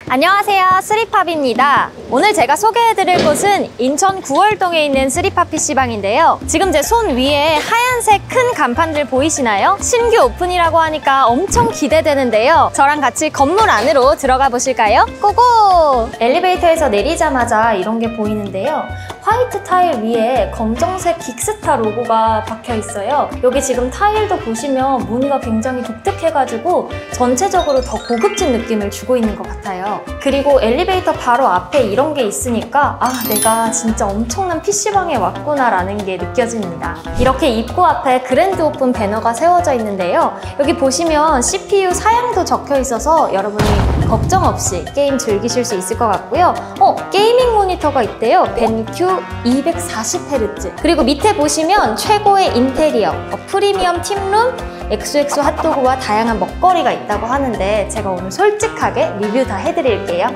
안녕하세요, 쓰리팝입니다. 오늘 제가 소개해드릴 곳은 인천 구월동에 있는 쓰리팝 PC방인데요. 지금 제 손 위에 하얀색 큰 간판들 보이시나요? 신규 오픈이라고 하니까 엄청 기대되는데요. 저랑 같이 건물 안으로 들어가 보실까요? 고고! 엘리베이터에서 내리자마자 이런 게 보이는데요. 화이트 타일 위에 검정색 긱스타 로고가 박혀 있어요. 여기 지금 타일도 보시면 무늬가 굉장히 독특해가지고 전체적으로 더 고급진 느낌을 주고 있는 것 같아요. 그리고 엘리베이터 바로 앞에 이런 게 있으니까 내가 진짜 엄청난 PC방에 왔구나 라는 게 느껴집니다. 이렇게 입구 앞에 그랜드 오픈 배너가 세워져 있는데요. 여기 보시면 CPU 사양도 적혀 있어서 여러분이 걱정 없이 게임 즐기실 수 있을 것 같고요. 게이밍 모니터가 있대요. 벤큐 240Hz. 그리고 밑에 보시면 최고의 인테리어, 프리미엄 팀룸, 엑소엑소 핫도그와 다양한 먹거리가 있다고 하는데 제가 오늘 솔직하게 리뷰 다 해드릴게요.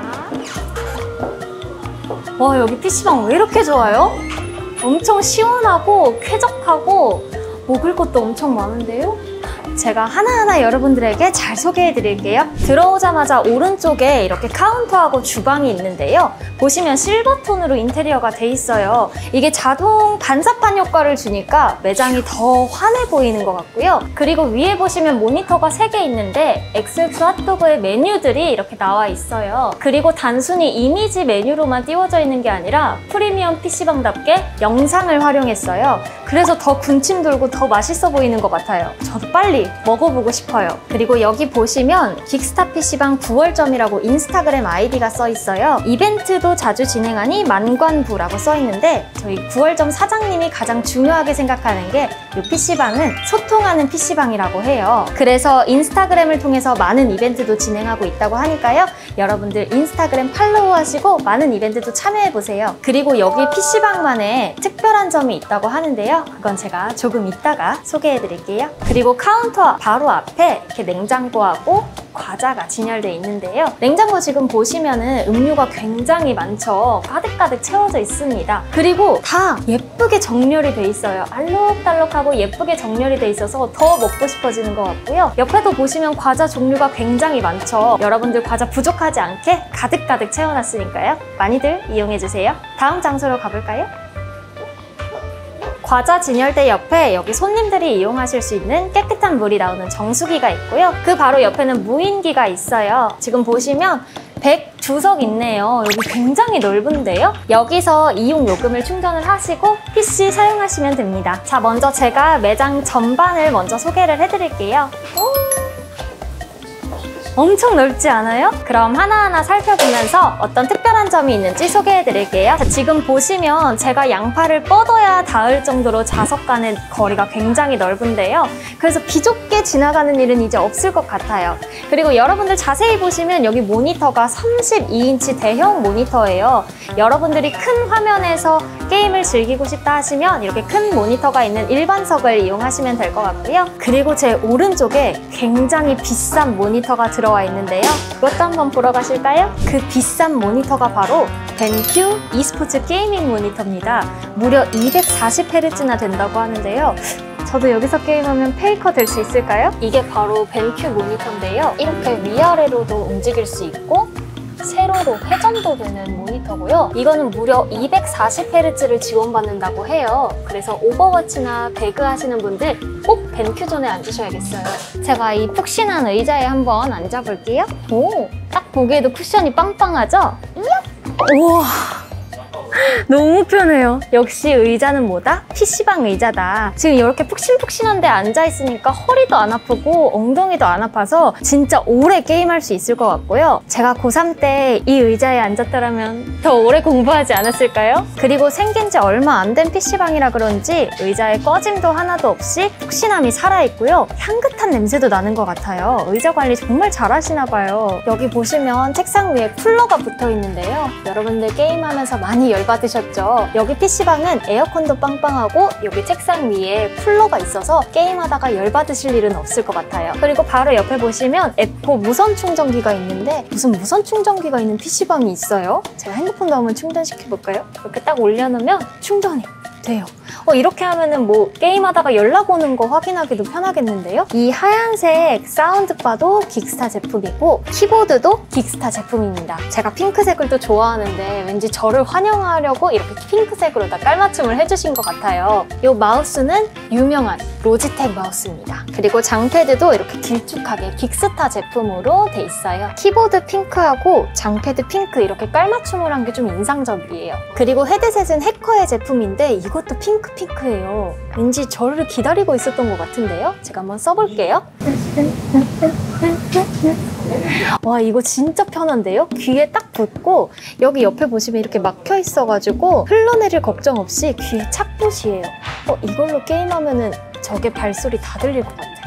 와, 여기 PC방 왜 이렇게 좋아요? 엄청 시원하고 쾌적하고 먹을 것도 엄청 많은데요? 제가 하나하나 여러분들에게 잘 소개해드릴게요. 들어오자마자 오른쪽에 이렇게 카운터하고 주방이 있는데요. 보시면 실버톤으로 인테리어가 돼 있어요. 이게 자동 반사판 효과를 주니까 매장이 더 환해 보이는 것 같고요. 그리고 위에 보시면 모니터가 3개 있는데 엑소엑소 핫도그의 메뉴들이 이렇게 나와 있어요. 그리고 단순히 이미지 메뉴로만 띄워져 있는 게 아니라 프리미엄 PC방답게 영상을 활용했어요. 그래서 더 군침 돌고 더 맛있어 보이는 것 같아요. 저도 빨리 먹어보고 싶어요. 그리고 여기 보시면 긱스타 PC방 9월점이라고 인스타그램 아이디가 써 있어요. 이벤트도 자주 진행하니 만관부라고 써 있는데 저희 9월점 사장님이 가장 중요하게 생각하는 게 이 PC방은 소통하는 PC방이라고 해요. 그래서 인스타그램을 통해서 많은 이벤트도 진행하고 있다고 하니까요. 여러분들 인스타그램 팔로우 하시고 많은 이벤트도 참여해보세요. 그리고 여기 PC방만의 특별한 점이 있다고 하는데요. 그건 제가 조금 이따가 소개해드릴게요. 그리고 카운터 바로 앞에 이렇게 냉장고하고 과자가 진열되어 있는데요. 냉장고 지금 보시면은 음료가 굉장히 많죠. 가득가득 채워져 있습니다. 그리고 다 예쁘게 정렬이 돼 있어요. 알록달록하고 예쁘게 정렬이 돼 있어서 더 먹고 싶어지는 것 같고요. 옆에도 보시면 과자 종류가 굉장히 많죠. 여러분들 과자 부족하지 않게 가득가득 채워놨으니까요. 많이들 이용해주세요. 다음 장소로 가볼까요? 과자 진열대 옆에 여기 손님들이 이용하실 수 있는 깨끗한 물이 나오는 정수기가 있고요. 그 바로 옆에는 무인기가 있어요. 지금 보시면 102석 있네요. 여기 굉장히 넓은데요. 여기서 이용 요금을 충전을 하시고 PC 사용하시면 됩니다. 자, 먼저 제가 매장 전반을 먼저 소개를 해드릴게요. 엄청 넓지 않아요? 그럼 하나하나 살펴보면서 어떤 특별한 점이 있는지 소개해드릴게요. 자, 지금 보시면 제가 양팔을 뻗어야 닿을 정도로 좌석 간의 거리가 굉장히 넓은데요. 그래서 비좁게 지나가는 일은 이제 없을 것 같아요. 그리고 여러분들 자세히 보시면 여기 모니터가 32인치 대형 모니터예요. 여러분들이 큰 화면에서 게임을 즐기고 싶다 하시면 이렇게 큰 모니터가 있는 일반석을 이용하시면 될 것 같고요. 그리고 제 오른쪽에 굉장히 비싼 모니터가 들어와 있는데요. 그것도 한번 보러 가실까요? 그 비싼 모니터가 바로 벤큐 e스포츠 게이밍 모니터입니다. 무려 240Hz나 된다고 하는데요. 저도 여기서 게임하면 페이커 될 수 있을까요? 이게 바로 벤큐 모니터인데요. 이렇게 위아래로도 움직일 수 있고 세로로 회전도 되는 모니터고요. 이거는 무려 240Hz를 지원받는다고 해요. 그래서 오버워치나 배그 하시는 분들 꼭 벤큐존에 앉으셔야겠어요. 제가 이 푹신한 의자에 한번 앉아볼게요. 오, 딱 보기에도 쿠션이 빵빵하죠? 우와, 너무 편해요. 역시 의자는 뭐다? PC방 의자다. 지금 이렇게 푹신푹신한 데 앉아있으니까 허리도 안 아프고 엉덩이도 안 아파서 진짜 오래 게임할 수 있을 것 같고요. 제가 고3 때 이 의자에 앉았더라면 더 오래 공부하지 않았을까요? 그리고 생긴 지 얼마 안 된 PC방이라 그런지 의자에 꺼짐도 하나도 없이 푹신함이 살아있고요. 향긋한 냄새도 나는 것 같아요. 의자 관리 정말 잘하시나 봐요. 여기 보시면 책상 위에 쿨러가 붙어 있는데요. 여러분들 게임하면서 많이 열받으셨죠? 여기 PC방은 에어컨도 빵빵하고 여기 책상 위에 쿨러가 있어서 게임하다가 열받으실 일은 없을 것 같아요. 그리고 바로 옆에 보시면 에코 무선 충전기가 있는데 무슨 무선 충전기가 있는 PC방이 있어요? 제가 핸드폰도 한번 충전시켜볼까요? 이렇게 딱 올려놓으면 충전이 돼요. 이렇게 하면은 뭐 게임하다가 연락 오는 거 확인하기도 편하겠는데요? 이 하얀색 사운드바도 긱스타 제품이고 키보드도 긱스타 제품입니다. 제가 핑크색을 또 좋아하는데 왠지 저를 환영하려고 이렇게 핑크색으로 다 깔맞춤을 해주신 것 같아요. 이 마우스는 유명한 로지텍 마우스입니다. 그리고 장패드도 이렇게 길쭉하게 긱스타 제품으로 돼 있어요. 키보드 핑크하고 장패드 핑크 이렇게 깔맞춤을 한 게 좀 인상적이에요. 그리고 헤드셋은 해커의 제품인데 이것도 핑크예요. 왠지 저를 기다리고 있었던 것 같은데요? 제가 한번 써볼게요. 와, 이거 진짜 편한데요? 귀에 딱 붙고 여기 옆에 보시면 이렇게 막혀 있어가지고 흘러내릴 걱정 없이 귀에 착붙이에요. 이걸로 게임하면은 저게 발소리 다 들릴 것 같아요.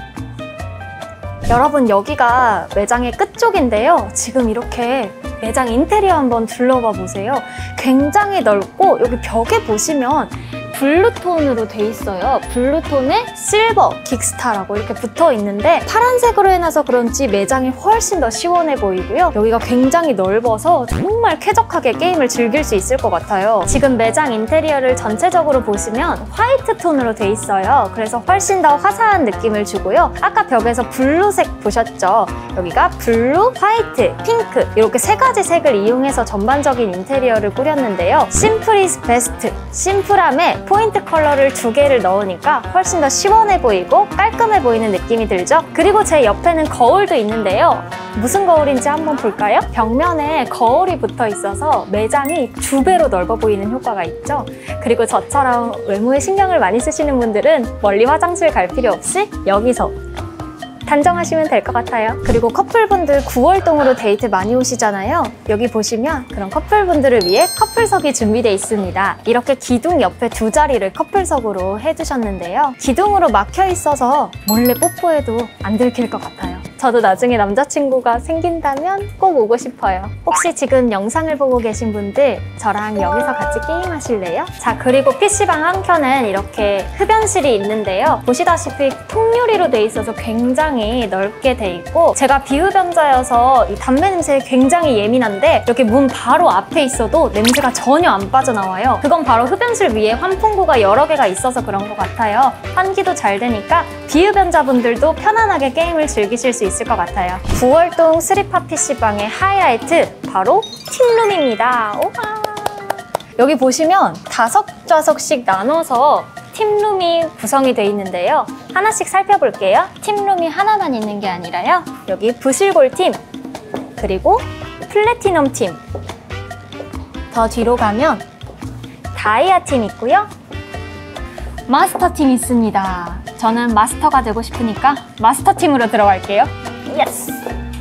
여러분, 여기가 매장의 끝쪽인데요. 지금 이렇게 매장 인테리어 한번 둘러봐 보세요. 굉장히 넓고 여기 벽에 보시면 블루톤으로 돼 있어요. 블루톤에 실버, 긱스타라고 이렇게 붙어 있는데 파란색으로 해놔서 그런지 매장이 훨씬 더 시원해 보이고요. 여기가 굉장히 넓어서 정말 쾌적하게 게임을 즐길 수 있을 것 같아요. 지금 매장 인테리어를 전체적으로 보시면 화이트 톤으로 돼 있어요. 그래서 훨씬 더 화사한 느낌을 주고요. 아까 벽에서 블루색 보셨죠? 여기가 블루, 화이트, 핑크 이렇게 세 가지 색을 이용해서 전반적인 인테리어를 꾸렸는데요. 심플 이즈 베스트, 심플함에 포인트 컬러를 2개를 넣으니까 훨씬 더 시원해 보이고 깔끔해 보이는 느낌이 들죠? 그리고 제 옆에는 거울도 있는데요. 무슨 거울인지 한번 볼까요? 벽면에 거울이 붙어 있어서 매장이 2배로 넓어 보이는 효과가 있죠? 그리고 저처럼 외모에 신경을 많이 쓰시는 분들은 멀리 화장실 갈 필요 없이 여기서 단정하시면 될 것 같아요. 그리고 커플분들 9월동으로 데이트 많이 오시잖아요. 여기 보시면 그런 커플분들을 위해 커플석이 준비되어 있습니다. 이렇게 기둥 옆에 2자리를 커플석으로 해두셨는데요. 기둥으로 막혀 있어서 몰래 뽀뽀해도 안 들킬 것 같아요. 저도 나중에 남자친구가 생긴다면 꼭 오고 싶어요. 혹시 지금 영상을 보고 계신 분들 저랑 여기서 같이 게임하실래요? 자, 그리고 PC방 한켠엔 이렇게 흡연실이 있는데요. 보시다시피 통유리로 돼 있어서 굉장히 넓게 돼 있고 제가 비흡연자여서 이 담배 냄새에 굉장히 예민한데 이렇게 문 바로 앞에 있어도 냄새가 전혀 안 빠져나와요. 그건 바로 흡연실 위에 환풍구가 여러 개가 있어서 그런 것 같아요. 환기도 잘 되니까 비흡연자분들도 편안하게 게임을 즐기실 수 있을 것 같아요. 9월동 스리파 PC방의 하이라이트 바로 팀룸입니다. 우와. 여기 보시면 5좌석씩 나눠서 팀룸이 구성이 되어 있는데요. 하나씩 살펴볼게요. 팀룸이 하나만 있는 게 아니라요. 여기 부실골 팀, 그리고 플래티넘 팀, 더 뒤로 가면 다이아 팀 있고요. 마스터 팀 있습니다. 저는 마스터가 되고 싶으니까 마스터 팀으로 들어갈게요. 예스!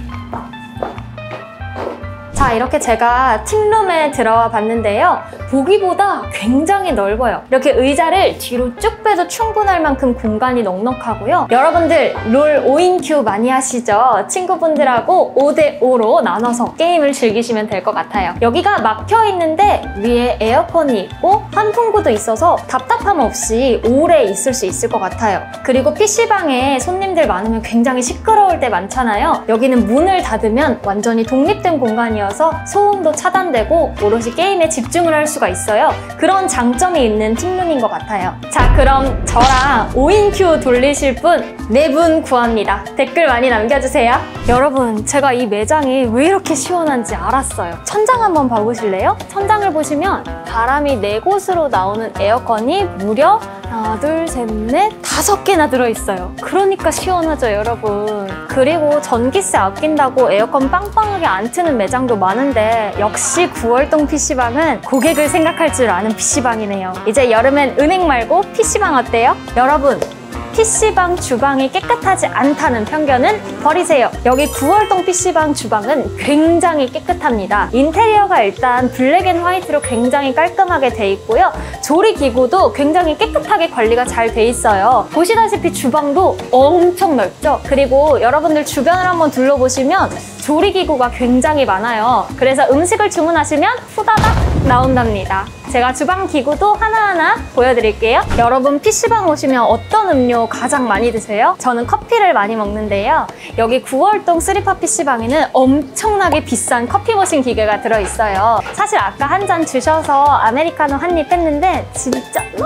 자, 이렇게 제가 팀룸에 들어와 봤는데요. 보기보다 굉장히 넓어요. 이렇게 의자를 뒤로 쭉 빼도 충분할 만큼 공간이 넉넉하고요. 여러분들 롤 5인 큐 많이 하시죠? 친구분들하고 5대5로 나눠서 게임을 즐기시면 될 것 같아요. 여기가 막혀 있는데 위에 에어컨이 있고 환풍구도 있어서 답답함 없이 오래 있을 수 있을 것 같아요. 그리고 PC방에 손님들 많으면 굉장히 시끄러울 때 많잖아요. 여기는 문을 닫으면 완전히 독립된 공간이어서 소음도 차단되고 오롯이 게임에 집중을 할 수가 있어요. 그런 장점이 있는 팀룸인 것 같아요. 자, 그럼 저랑 5인 큐 돌리실 분 4분 구합니다. 댓글 많이 남겨주세요. 여러분, 제가 이 매장이 왜 이렇게 시원한지 알았어요. 천장 한번 봐보실래요? 천장을 보시면 바람이 4곳으로 나오는 에어컨이 무려 하나, 둘, 셋, 넷, 5개나 들어있어요. 그러니까 시원하죠, 여러분. 그리고 전기세 아낀다고 에어컨 빵빵하게 안 트는 매장도 많은데 역시 9월동 PC방은 고객을 생각할 줄 아는 PC방이네요. 이제 여름엔 은행 말고 PC방 어때요? 여러분, PC방 주방이 깨끗하지 않다는 편견은 버리세요. 여기 9월동 PC방 주방은 굉장히 깨끗합니다. 인테리어가 일단 블랙 앤 화이트로 굉장히 깔끔하게 돼 있고요. 조리기구도 굉장히 깨끗하게 관리가 잘 돼 있어요. 보시다시피 주방도 엄청 넓죠? 그리고 여러분들 주변을 한번 둘러보시면 조리기구가 굉장히 많아요. 그래서 음식을 주문하시면 후다닥 나온답니다. 제가 주방 기구도 하나하나 보여드릴게요. 여러분, PC방 오시면 어떤 음료 가장 많이 드세요? 저는 커피를 많이 먹는데요. 여기 9월동 스리파 PC방에는 엄청나게 비싼 커피 머신 기계가 들어있어요. 사실 아까 한 잔 주셔서 아메리카노 한 입 했는데 진짜 너무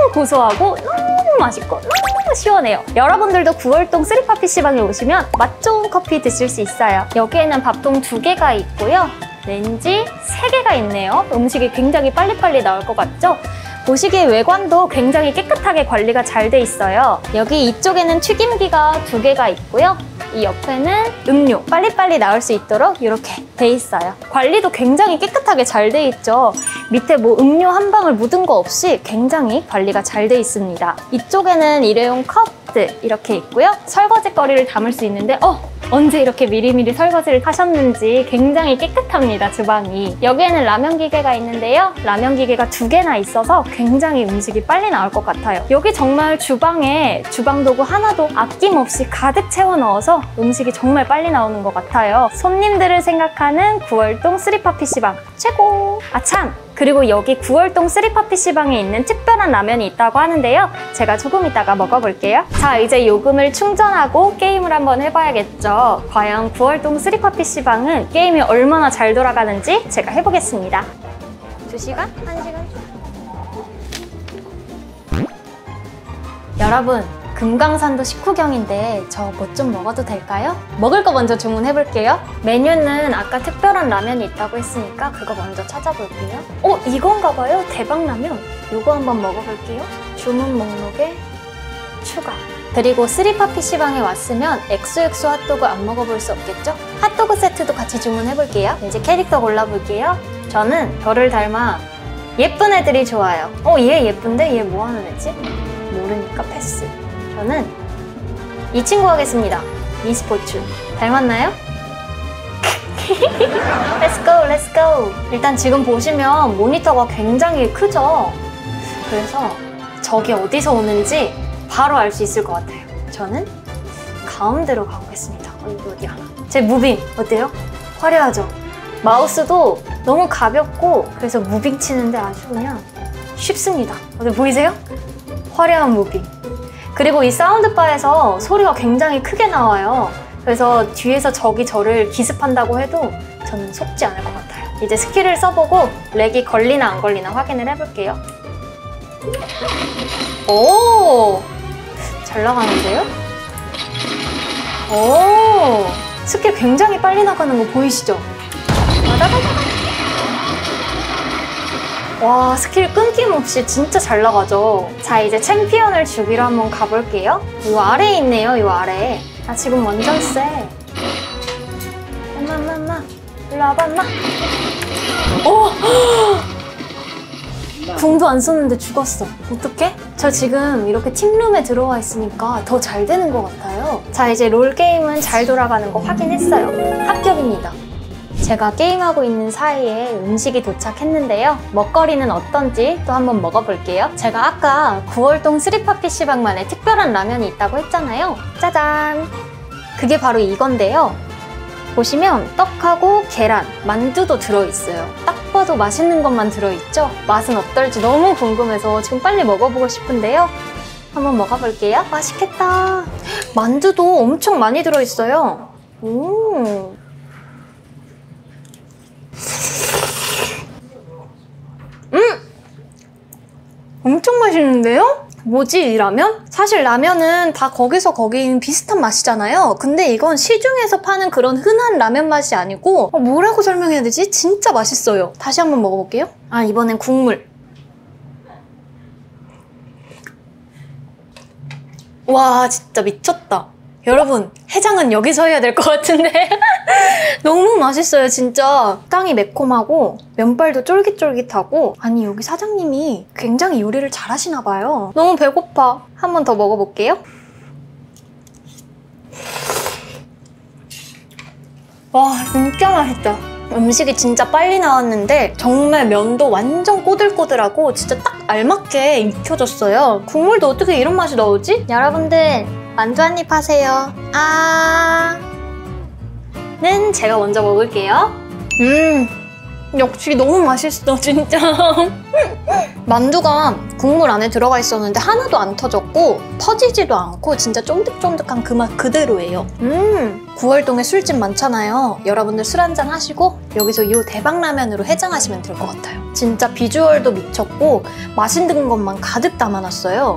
너무 고소하고 너무 맛있고 너무 시원해요. 여러분들도 9월동 3파 PC방에 오시면 맛 좋은 커피 드실 수 있어요. 여기에는 밥통 2개가 있고요. 렌지 3개가 있네요. 음식이 굉장히 빨리빨리 나올 것 같죠? 보시기에 외관도 굉장히 깨끗하게 관리가 잘 돼 있어요. 여기 이쪽에는 튀김기가 2개가 있고요. 이 옆에는 음료 빨리빨리 나올 수 있도록 이렇게 돼 있어요. 관리도 굉장히 깨끗하게 잘 돼 있죠. 밑에 뭐 음료 한 방울 묻은 거 없이 굉장히 관리가 잘 돼 있습니다. 이쪽에는 일회용 컵들 이렇게 있고요. 설거지거리를 담을 수 있는데 언제 이렇게 미리미리 설거지를 하셨는지 굉장히 깨끗합니다, 주방이. 여기에는 라면 기계가 있는데요. 라면 기계가 2개나 있어서 굉장히 음식이 빨리 나올 것 같아요. 여기 정말 주방에 주방 도구 하나도 아낌없이 가득 채워 넣어서 음식이 정말 빨리 나오는 것 같아요. 손님들을 생각하는 9월동 3파 PC방 최고! 아 참! 그리고 여기 9월동 3파 PC방에 있는 특별한 라면이 있다고 하는데요. 제가 조금 이따가 먹어볼게요. 자, 이제 요금을 충전하고 게임을 한번 해봐야겠죠. 과연 9월동 3파 PC방은 게임이 얼마나 잘 돌아가는지 제가 해보겠습니다. 2시간? 1시간? 여러분, 금강산도 식후경인데 저 뭐 좀 먹어도 될까요? 먹을 거 먼저 주문해볼게요. 메뉴는 아까 특별한 라면이 있다고 했으니까 그거 먼저 찾아볼게요. 이건가 봐요. 대박라면. 이거 한번 먹어볼게요. 주문 목록에 추가. 그리고 3파 PC방에 왔으면 엑소엑소 핫도그 안 먹어볼 수 없겠죠? 핫도그 세트도 같이 주문해볼게요. 이제 캐릭터 골라볼게요. 저는 저를 닮아 예쁜 애들이 좋아요. 얘 예쁜데? 얘 뭐 하는 애지? 모르니까 패스. 저는 이 친구 하겠습니다. 미스포춘. 닮았나요? Let's go, let's go. 일단 지금 보시면 모니터가 굉장히 크죠? 그래서 저게 어디서 오는지 바로 알 수 있을 것 같아요. 저는 가운데로 가보겠습니다. 어디야? 제 무빙 어때요? 화려하죠? 마우스도 너무 가볍고 그래서 무빙 치는데 아주 그냥 쉽습니다. 어디 보이세요? 화려한 무빙. 그리고 이 사운드바에서 소리가 굉장히 크게 나와요. 그래서 뒤에서 적이 저를 기습한다고 해도 저는 속지 않을 것 같아요. 이제 스킬을 써보고 렉이 걸리나 안 걸리나 확인을 해볼게요. 오! 잘 나가는데요? 오! 스킬 굉장히 빨리 나가는 거 보이시죠? 와, 스킬 끊김없이 진짜 잘 나가죠? 자, 이제 챔피언을 주기로 한번 가볼게요. 이 아래에 있네요, 이 아래에. 아, 지금 완전 쎄. 엄마. 일로 와봐, 엄마. 궁도 안 썼는데 죽었어. 어떡해? 저 지금 이렇게 팀룸에 들어와 있으니까 더 잘 되는 것 같아요. 자, 이제 롤게임은 잘 돌아가는 거 확인했어요. 합격입니다. 제가 게임하고 있는 사이에 음식이 도착했는데요. 먹거리는 어떤지 또 한번 먹어볼게요. 제가 아까 9월동 3파 PC방만의 특별한 라면이 있다고 했잖아요. 짜잔! 그게 바로 이건데요. 보시면 떡하고 계란, 만두도 들어있어요. 딱 봐도 맛있는 것만 들어있죠? 맛은 어떨지 너무 궁금해서 지금 빨리 먹어보고 싶은데요. 한번 먹어볼게요. 맛있겠다. 만두도 엄청 많이 들어있어요. 엄청 맛있는데요? 뭐지, 이 라면? 사실 라면은 다 거기서 거긴 비슷한 맛이잖아요. 근데 이건 시중에서 파는 그런 흔한 라면 맛이 아니고 뭐라고 설명해야 되지? 진짜 맛있어요. 다시 한번 먹어볼게요. 이번엔 국물. 와, 진짜 미쳤다. 여러분, 해장은 여기서 해야 될 것 같은데 너무 맛있어요, 진짜. 땅이 매콤하고 면발도 쫄깃쫄깃하고. 아니, 여기 사장님이 굉장히 요리를 잘하시나 봐요. 너무 배고파. 한 번 더 먹어볼게요. 와, 진짜 맛있다. 음식이 진짜 빨리 나왔는데 정말 면도 완전 꼬들꼬들하고 진짜 딱 알맞게 익혀졌어요. 국물도 어떻게 이런 맛이 나오지? 여러분들, 만두 한 입 하세요. 는 제가 먼저 먹을게요. 역시 너무 맛있어, 진짜. 만두가 국물 안에 들어가 있었는데 하나도 안 터졌고 터지지도 않고 진짜 쫀득쫀득한 그 맛 그대로예요. 구월동에 술집 많잖아요. 여러분들 술 한잔 하시고 여기서 이 대박라면으로 해장하시면 될 것 같아요. 진짜 비주얼도 미쳤고 맛있는 것만 가득 담아놨어요.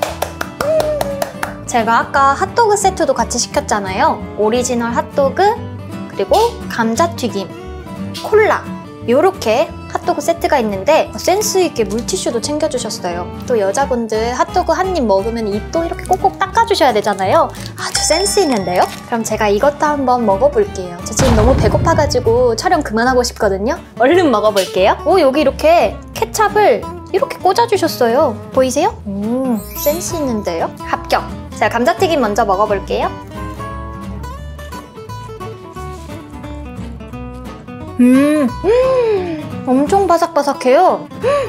제가 아까 핫도그 세트도 같이 시켰잖아요. 오리지널 핫도그, 그리고 감자튀김, 콜라, 요렇게 핫도그 세트가 있는데 센스 있게 물티슈도 챙겨주셨어요. 또 여자분들 핫도그 한 입 먹으면 입도 이렇게 꼭꼭 닦아주셔야 되잖아요. 아주 센스 있는데요? 그럼 제가 이것도 한번 먹어볼게요. 저 지금 너무 배고파가지고 촬영 그만하고 싶거든요. 얼른 먹어볼게요. 오, 여기 이렇게 케찹을 이렇게 꽂아주셨어요. 보이세요? 센스 있는데요? 합격! 제가 감자튀김 먼저 먹어볼게요. 엄청 바삭바삭해요.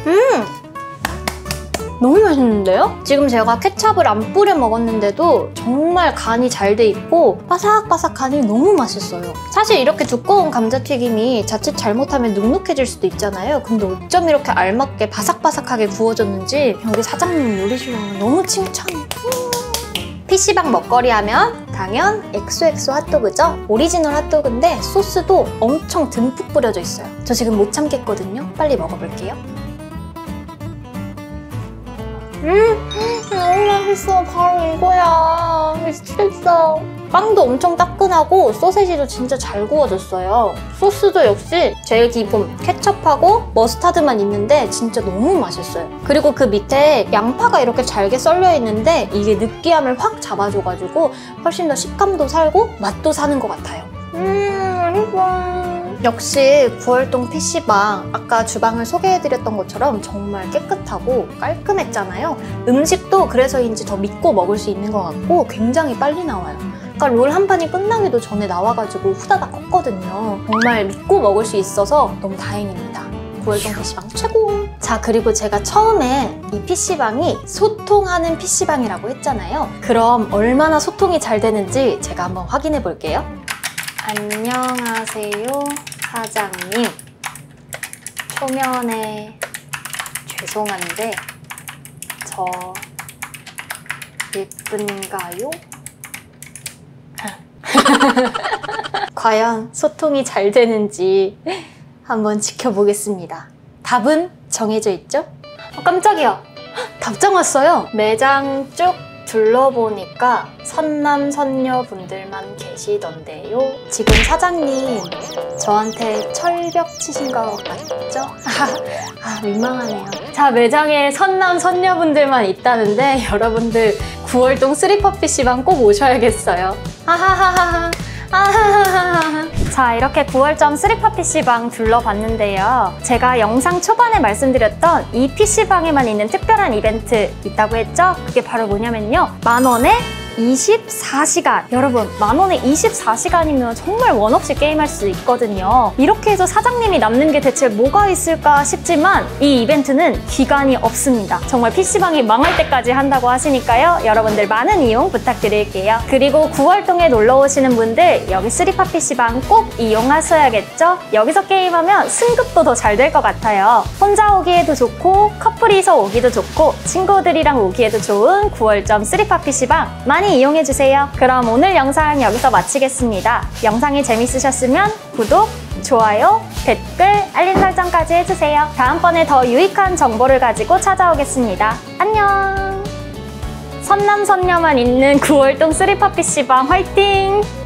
너무 맛있는데요? 지금 제가 케찹을 안 뿌려 먹었는데도 정말 간이 잘 돼 있고 바삭바삭하니 너무 맛있어요. 사실 이렇게 두꺼운 감자튀김이 자칫 잘못하면 눅눅해질 수도 있잖아요. 근데 어쩜 이렇게 알맞게 바삭바삭하게 구워졌는지 여기 사장님 요리실은 너무 칭찬해. PC방 먹거리 하면 당연 엑소엑소 핫도그죠? 오리지널 핫도그인데 소스도 엄청 듬뿍 뿌려져 있어요. 저 지금 못 참겠거든요. 빨리 먹어볼게요. 너무 맛있어. 바로 이거야. 미치겠어. 빵도 엄청 따끈하고 소세지도 진짜 잘 구워졌어요. 소스도 역시 제일 기본 케첩하고 머스타드만 있는데 진짜 너무 맛있어요. 그리고 그 밑에 양파가 이렇게 잘게 썰려 있는데 이게 느끼함을 확 잡아줘가지고 훨씬 더 식감도 살고 맛도 사는 것 같아요. 맛있어. 역시 구월동 PC방, 아까 주방을 소개해드렸던 것처럼 정말 깨끗하고 깔끔했잖아요. 음식도 그래서인지 더 믿고 먹을 수 있는 것 같고 굉장히 빨리 나와요. 아까 롤 한 판이 끝나기도 전에 나와가지고 후다닥 컸거든요. 정말 믿고 먹을 수 있어서 너무 다행입니다. 구월동 PC방 최고! 자, 그리고 제가 처음에 이 PC방이 소통하는 PC방이라고 했잖아요. 그럼 얼마나 소통이 잘 되는지 제가 한번 확인해 볼게요. 안녕하세요, 사장님. 초면에 죄송한데 저 예쁜가요? 과연 소통이 잘 되는지 한번 지켜보겠습니다. 답은 정해져 있죠? 깜짝이야! 답장 왔어요! 매장 쭉 둘러보니까 선남 선녀분들만 계시던데요. 지금 사장님 저한테 철벽 치신 거 맞죠? 민망하네요. 자, 매장에 선남 선녀분들만 있다는데 여러분들 구월동 3팝 PC방 꼭 오셔야겠어요. 하하하하. 자, 이렇게 9월점 3팝 PC방 둘러봤는데요. 제가 영상 초반에 말씀드렸던 이 PC방에만 있는 특별한 이벤트 있다고 했죠? 그게 바로 뭐냐면요. 10,000원에 24시간! 여러분, 10,000원에 24시간이면 정말 원 없이 게임할 수 있거든요. 이렇게 해서 사장님이 남는 게 대체 뭐가 있을까 싶지만 이 이벤트는 기간이 없습니다. 정말 PC방이 망할 때까지 한다고 하시니까요. 여러분들 많은 이용 부탁드릴게요. 그리고 9월동에 놀러 오시는 분들 여기 3팝 PC방 꼭 이용하셔야겠죠? 여기서 게임하면 승급도 더 잘 될 것 같아요. 혼자 오기에도 좋고 커플이서 오기도 좋고 친구들이랑 오기에도 좋은 9월점 3팝 PC방 많이 이용해주세요. 그럼 오늘 영상 여기서 마치겠습니다. 영상이 재밌으셨으면 구독, 좋아요, 댓글, 알림 설정까지 해주세요. 다음번에 더 유익한 정보를 가지고 찾아오겠습니다. 안녕! 선남 선녀만 있는 9월동 3팝 PC방 화이팅!